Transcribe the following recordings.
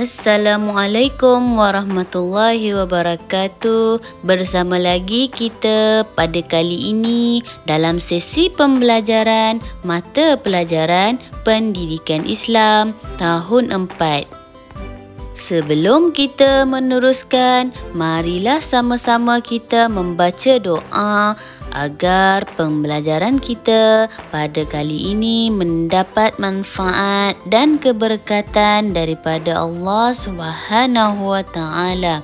Assalamualaikum warahmatullahi wabarakatuh. Bersama lagi kita pada kali ini dalam sesi pembelajaran mata pelajaran Pendidikan Islam tahun 4. Sebelum kita meneruskan, marilah sama-sama kita membaca doa agar pembelajaran kita pada kali ini mendapat manfaat dan keberkatan daripada Allah Subhanahu wa taala.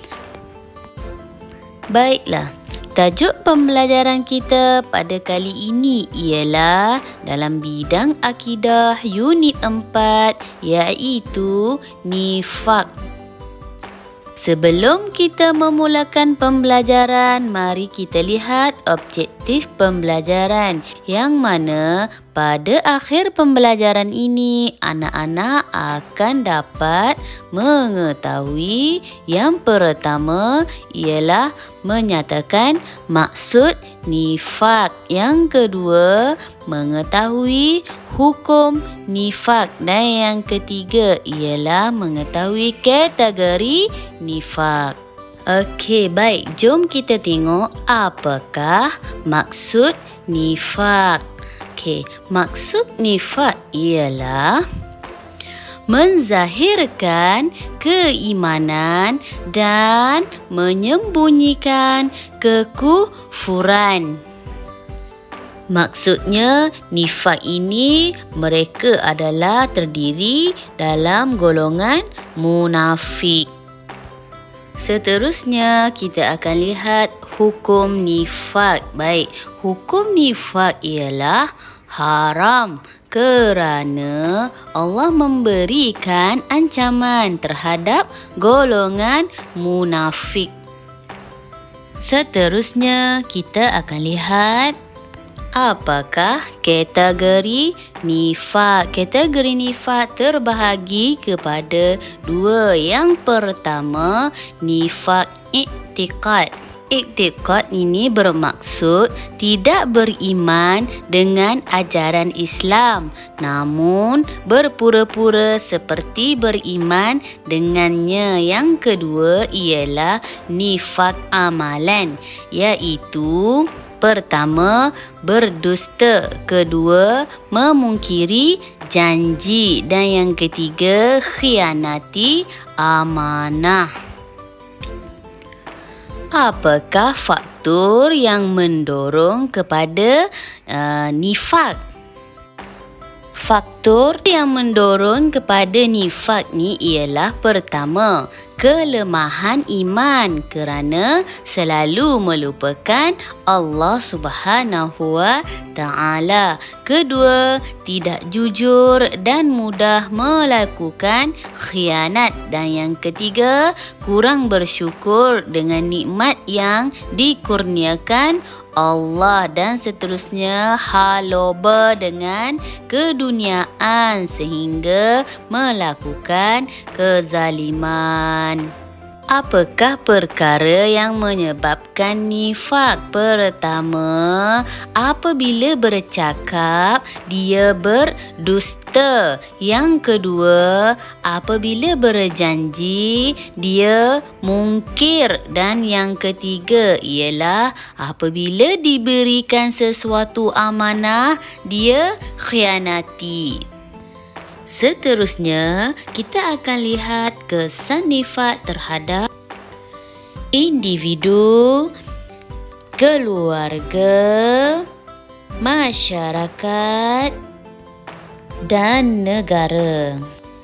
Baiklah, tajuk pembelajaran kita pada kali ini ialah dalam bidang akidah unit 4 iaitu nifak. Sebelum kita memulakan pembelajaran, mari kita lihat objektif pembelajaran yang mana pada akhir pembelajaran ini anak-anak akan dapat mengetahui yang pertama ialah menyatakan maksud nifak. Yang kedua, mengetahui hukum nifak. Dan yang ketiga ialah mengetahui kategori nifak. Okey, baik. Jom kita tengok apakah maksud nifak. Okey, maksud nifak ialah menzahirkan keimanan dan menyembunyikan kekufuran. Maksudnya, nifak ini mereka adalah terdiri dalam golongan munafik. Seterusnya, kita akan lihat hukum nifak. Baik, hukum nifak ialah haram kerana Allah memberikan ancaman terhadap golongan munafik. Seterusnya, kita akan lihat apakah kategori nifak. Kategori nifak terbahagi kepada dua. Yang pertama, nifak iktikad. Iktikad ini bermaksud tidak beriman dengan ajaran Islam, namun berpura-pura seperti beriman dengannya. Yang kedua ialah nifak amalan, iaitu pertama, berdusta. Kedua, memungkiri janji. Dan yang ketiga, khianati amanah. Apakah faktor yang mendorong kepada nifak? Faktor yang mendorong kepada nifak ni ialah pertama, kelemahan iman kerana selalu melupakan Allah Subhanahu wa taala. Kedua, tidak jujur dan mudah melakukan khianat. Dan yang ketiga, kurang bersyukur dengan nikmat yang dikurniakan Allah. Dan seterusnya, haloba dengan keduniaan sehingga melakukan kezaliman. Apakah perkara yang menyebabkan nifak? Pertama, apabila bercakap dia berdusta. Yang kedua, apabila berjanji dia mungkir. Dan yang ketiga ialah apabila diberikan sesuatu amanah dia khianati. Seterusnya, kita akan lihat kesan nifak terhadap individu, keluarga, masyarakat dan negara.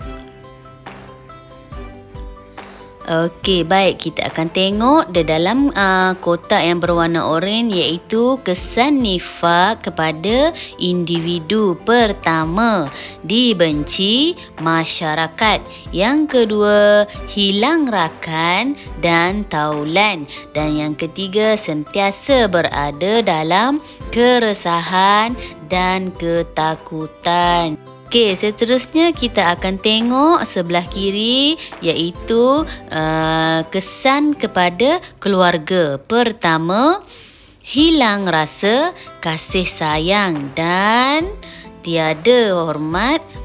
Okey, baik, kita akan tengok di dalam kotak yang berwarna oranye iaitu kesan nifak kepada individu. Pertama, dibenci masyarakat. Yang kedua, hilang rakan dan taulan. Dan yang ketiga, sentiasa berada dalam keresahan dan ketakutan. Okey, seterusnya kita akan tengok sebelah kiri iaitu kesan kepada keluarga. Pertama, hilang rasa kasih sayang dan tiada hormat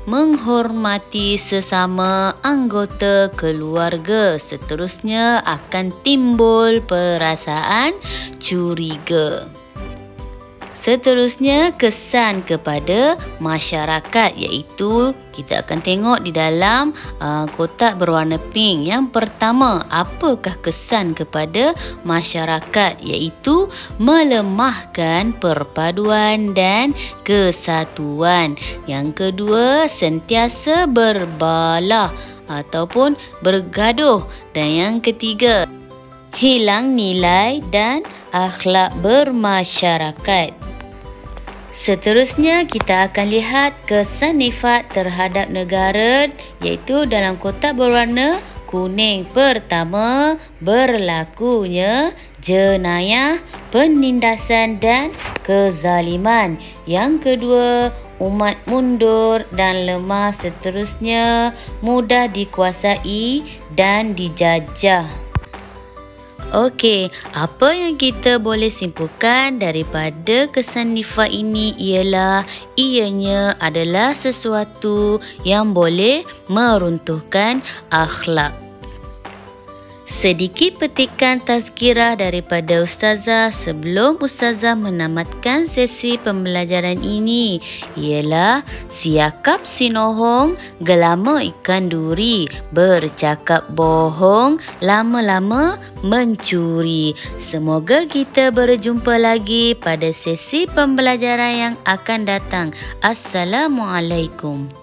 menghormati sesama anggota keluarga. Seterusnya akan timbul perasaan curiga. Seterusnya, kesan kepada masyarakat, iaitu kita akan tengok di dalam kotak berwarna pink. Yang pertama, apakah kesan kepada masyarakat, iaitu melemahkan perpaduan dan kesatuan. Yang kedua, sentiasa berbalah ataupun bergaduh. Dan yang ketiga, hilang nilai dan akhlak bermasyarakat. Seterusnya kita akan lihat kesan nifat terhadap negara, iaitu dalam kotak berwarna kuning. Pertama, berlakunya jenayah, penindasan dan kezaliman. Yang kedua, umat mundur dan lemah. Seterusnya, mudah dikuasai dan dijajah. Okey, apa yang kita boleh simpulkan daripada kesan nifat ini ialah ianya adalah sesuatu yang boleh meruntuhkan akhlak. Sedikit petikan tazkirah daripada Ustazah sebelum Ustazah menamatkan sesi pembelajaran ini ialah siakap sinohong, gelama ikan duri, bercakap bohong, lama-lama mencuri. Semoga kita berjumpa lagi pada sesi pembelajaran yang akan datang. Assalamualaikum.